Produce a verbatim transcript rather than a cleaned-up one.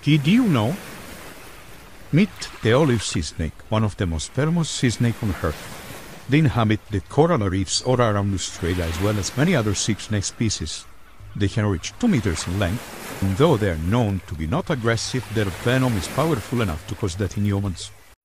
Did you know? Meet the olive sea snake, one of the most venomous sea snakes on Earth. They inhabit the coral reefs all around Australia, as well as many other sea snake species. They can reach two meters in length, and though they are known to be not aggressive, their venom is powerful enough to cause death in humans.